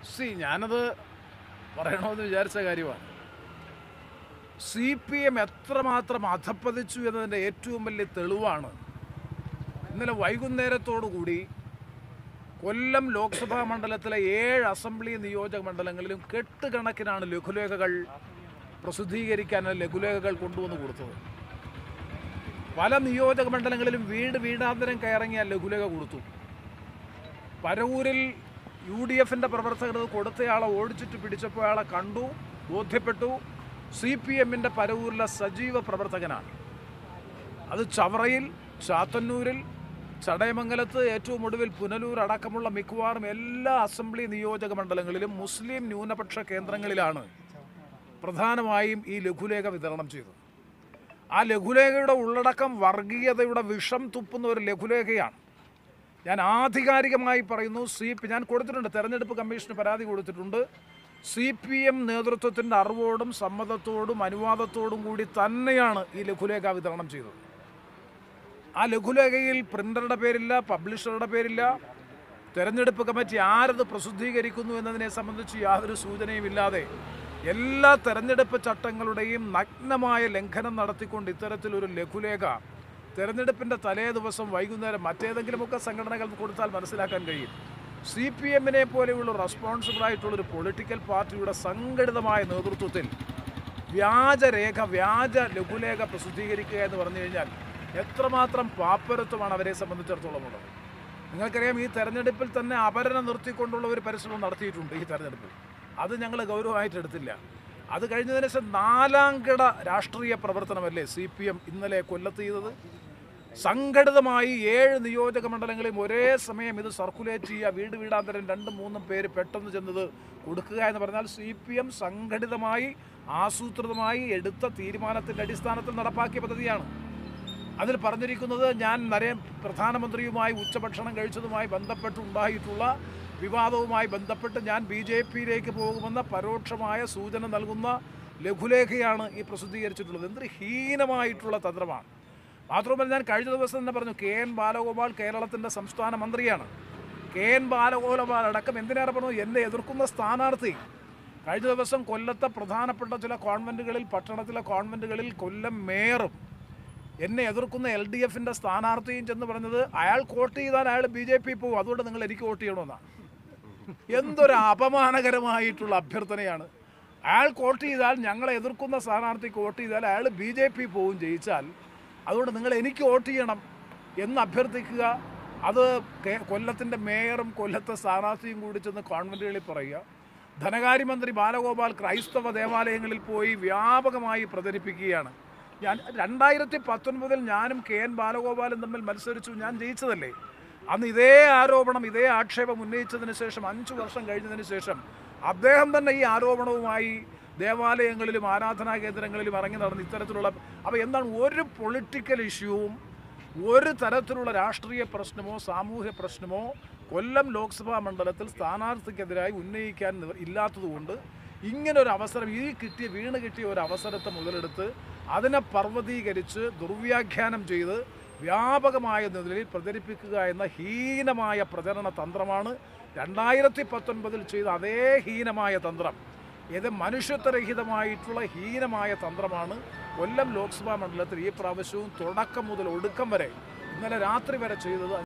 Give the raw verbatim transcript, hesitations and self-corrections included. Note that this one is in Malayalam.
സി ഞാനത് പറയണമെന്ന് വിചാരിച്ച കാര്യമാണ്. സി പി എം എത്രമാത്രം അധപ്പതിച്ചു എന്നതിൻ്റെ ഏറ്റവും വലിയ തെളിവാണ് ഇന്നലെ വൈകുന്നേരത്തോടുകൂടി കൊല്ലം ലോക്സഭാ മണ്ഡലത്തിലെ ഏഴ് അസംബ്ലി നിയോജക മണ്ഡലങ്ങളിലും കെട്ടുകണക്കിനാണ് ലഘുലേഖകൾ പ്രസിദ്ധീകരിക്കാൻ ലഘുലേഖകൾ കൊണ്ടുവന്ന് കൊടുത്തത്. പല നിയോജക മണ്ഡലങ്ങളിലും വീട് വീടാന്തരം കയറങ്ങിയ ലഘുലേഖ കൊടുത്തു. പരവൂരിൽ യു ഡി എഫിൻ്റെ പ്രവർത്തകർ കൊടുത്തയാളെ ഓടിച്ചിട്ട് പിടിച്ചപ്പോൾ അയാളെ കണ്ടു, ബോധ്യപ്പെട്ടു. സി പി എമ്മിൻ്റെ പരവൂരിലെ സജീവ പ്രവർത്തകനാണ്. അത് ചവറയിൽ, ചാത്തന്നൂരിൽ, ചടയമംഗലത്ത്, ഏറ്റവും ഒടുവിൽ പുനലൂർ അടക്കമുള്ള മിക്കവാറും എല്ലാ അസംബ്ലി നിയോജക മണ്ഡലങ്ങളിലും മുസ്ലിം ന്യൂനപക്ഷ കേന്ദ്രങ്ങളിലാണ് പ്രധാനമായും ഈ ലഘുലേഖ വിതരണം ചെയ്തത്. ആ ലഘുലേഖയുടെ ഉള്ളടക്കം വർഗീയതയുടെ വിഷം തുപ്പുന്ന ഒരു ലഘുലേഖയാണ്. ഞാൻ ആധികാരികമായി പറയുന്നു, സി പി ഞാൻ കൊടുത്തിട്ടുണ്ട്, തെരഞ്ഞെടുപ്പ് കമ്മീഷന് പരാതി കൊടുത്തിട്ടുണ്ട്. സി പി എം നേതൃത്വത്തിൻ്റെ അറിവോടും സമ്മതത്തോടും അനുവാദത്തോടും കൂടി തന്നെയാണ് ഈ ലഘുലേഖ വിതരണം ചെയ്തത്. ആ ലഘുലേഖയിൽ പ്രിൻ്ററുടെ പേരില്ല, പബ്ലിഷറുടെ പേരില്ല, തെരഞ്ഞെടുപ്പ് കമ്മിറ്റി ആരത് പ്രസിദ്ധീകരിക്കുന്നു എന്നതിനെ സംബന്ധിച്ച് യാതൊരു സൂചനയും ഇല്ലാതെ എല്ലാ തെരഞ്ഞെടുപ്പ് ചട്ടങ്ങളുടെയും നഗ്നമായ ലംഘനം നടത്തിക്കൊണ്ട് ഇത്തരത്തിലൊരു ലഘുലേഖ തെരഞ്ഞെടുപ്പിൻ്റെ തലേ ദിവസം വൈകുന്നേരം മറ്റേതെങ്കിലുമൊക്കെ സംഘടനകൾ കൊടുത്താൽ മനസ്സിലാക്കാൻ കഴിയും. സി പി എമ്മിനെ പോലെയുള്ള റെസ്പോൺസിബിളായിട്ടുള്ളൊരു പൊളിറ്റിക്കൽ പാർട്ടിയുടെ സംഘടിതമായ നേതൃത്വത്തിൽ വ്യാജരേഖ, വ്യാജ ലഘുലേഖ പ്രസിദ്ധീകരിക്കുക എന്ന് പറഞ്ഞു കഴിഞ്ഞാൽ എത്രമാത്രം പാപ്പരത്വമാണ് അവരെ സംബന്ധിച്ചിടത്തോളം ഉള്ളത്. നിങ്ങൾക്കറിയാം, ഈ തെരഞ്ഞെടുപ്പിൽ തന്നെ അപഹരണം നിർത്തിക്കൊണ്ടുള്ള ഒരു പരിശ്രമം നടത്തിയിട്ടുണ്ട്. ഈ തെരഞ്ഞെടുപ്പിൽ അത് ഞങ്ങൾ ഗൗരവമായിട്ട് എടുത്തില്ല. അത് കഴിഞ്ഞതിന് ശേഷം നാലാം കിട രാഷ്ട്രീയ പ്രവർത്തനമല്ലേ സി പി എം ഇന്നലെ കൊല്ലത്ത് ചെയ്തത്. സംഘടിതമായി ഏഴ് നിയോജക മണ്ഡലങ്ങളിൽ ഒരേ സമയം ഇത് സർക്കുലേറ്റ് ചെയ്യുക, വീട് വീടാന്തരം രണ്ടും മൂന്നും പേര് പെട്ടെന്ന് ചെന്നത് കൊടുക്കുക എന്ന് പറഞ്ഞാൽ സി പി എം സംഘടിതമായി ആസൂത്രിതമായി എടുത്ത തീരുമാനത്തിൻ്റെ അടിസ്ഥാനത്തിൽ നടപ്പാക്കിയ പദ്ധതിയാണ്. അതിൽ പറഞ്ഞിരിക്കുന്നത്, ഞാൻ നരേ പ്രധാനമന്ത്രിയുമായി ഉച്ചഭക്ഷണം കഴിച്ചതുമായി ബന്ധപ്പെട്ടുണ്ടായിട്ടുള്ള വിവാദവുമായി ബന്ധപ്പെട്ട് ഞാൻ ബി ജെ പിയിലേക്ക് പോകുമെന്ന പരോക്ഷമായ സൂചന നൽകുന്ന ലഘുലേഖയാണ് ഈ പ്രസിദ്ധീകരിച്ചിട്ടുള്ളത്. എന്തൊരു ഹീനമായിട്ടുള്ള തന്ത്രമാണ്. മാത്രമല്ല, ഞാൻ കഴിഞ്ഞ ദിവസം തന്നെ പറഞ്ഞു, കെ എൻ ബാലഗോപാൽ കേരളത്തിൻ്റെ സംസ്ഥാന മന്ത്രിയാണ്. കെ എൻ ബാലഗോപാൽ അടക്കം എന്തിനേറെ പറഞ്ഞു, എന്നെ എതിർക്കുന്ന സ്ഥാനാർത്ഥി കഴിഞ്ഞ ദിവസം കൊല്ലത്തെ പ്രധാനപ്പെട്ട ചില കോൺവെൻറ്റുകളിൽ, പട്ടണത്തിലെ കോൺവെൻറ്റുകളിൽ കൊല്ലം മേയറും എന്നെ എതിർക്കുന്ന എൽ ഡി എഫിൻ്റെ സ്ഥാനാർത്ഥിയും ചെന്ന് പറഞ്ഞത്, അയാൾ വോട്ട് ചെയ്താൽ അയാൾ ബി ജെ പി പോകും, അതുകൊണ്ട് നിങ്ങൾ എനിക്ക് വോട്ട് ചെയ്യണമെന്നാണ്. എന്തൊരു അപമാനകരമായിട്ടുള്ള അഭ്യർത്ഥനയാണ്. അയാൾ വോട്ട് ചെയ്താൽ, ഞങ്ങളെ എതിർക്കുന്ന സ്ഥാനാർത്ഥിക്ക് വോട്ട് ചെയ്താൽ അയാൾ ബി ജെ പി പോവും ജയിച്ചാൽ, അതുകൊണ്ട് നിങ്ങൾ എനിക്ക് വോട്ട് ചെയ്യണം എന്ന് അഭ്യർത്ഥിക്കുക. അത് കൊല്ലത്തിൻ്റെ മേയറും കൊല്ലത്തെ സ്ഥാനാർത്ഥിയും കൂടി ചെന്ന് കോൺവെൻറ്റുകളിൽ പറയുക. ധനകാര്യമന്ത്രി ബാലഗോപാൽ ക്രൈസ്തവ ദേവാലയങ്ങളിൽ പോയി വ്യാപകമായി പ്രചരിപ്പിക്കുകയാണ്. ഞാൻ രണ്ടായിരത്തി പത്തൊൻപതിൽ ഞാനും കെ എൻ ബാലഗോപാലും തമ്മിൽ മത്സരിച്ചു, ഞാൻ ജയിച്ചതല്ലേ. അന്ന് ഇതേ ആരോപണം, ഇതേ ആക്ഷേപം ഉന്നയിച്ചതിന് ശേഷം അഞ്ചു വർഷം കഴിഞ്ഞതിന് ശേഷം അദ്ദേഹം തന്നെ ഈ ആരോപണവുമായി ദേവാലയങ്ങളിലും ആരാധനാ കേന്ദ്രങ്ങളിലും ഇറങ്ങി നടന്ന് ഇത്തരത്തിലുള്ള, അപ്പോൾ എന്താണ്, ഒരു പൊളിറ്റിക്കൽ ഇഷ്യൂവും ഒരു തരത്തിലുള്ള രാഷ്ട്രീയ പ്രശ്നമോ സാമൂഹ്യ പ്രശ്നമോ കൊല്ലം ലോക്സഭാ മണ്ഡലത്തിൽ സ്ഥാനാർത്ഥിക്കെതിരായി ഉന്നയിക്കാൻ ഇല്ലാത്തതുകൊണ്ട് ഇങ്ങനൊരു അവസരം, ഈ കിട്ടിയ വീണ് കിട്ടിയ ഒരു അവസരത്തെ മുതലെടുത്ത് അതിനെ പർവ്വതീകരിച്ച് ദുർവ്യാഖ്യാനം ചെയ്ത് വ്യാപകമായ നിലയിൽ പ്രചരിപ്പിക്കുക എന്ന ഹീനമായ പ്രചരണ തന്ത്രമാണ് രണ്ടായിരത്തി പത്തൊൻപതിൽ ചെയ്ത അതേ ഹീനമായ തന്ത്രം. ഇത് മനുഷ്യത്വരഹിതമായിട്ടുള്ള ഹീനമായ തന്ത്രമാണ് കൊല്ലം ലോക്സഭാ മണ്ഡലത്തിൽ ഈ പ്രാവശ്യവും തുടക്കം മുതൽ ഒടുക്കം വരെ ഇന്നലെ രാത്രി വരെ ചെയ്തത്.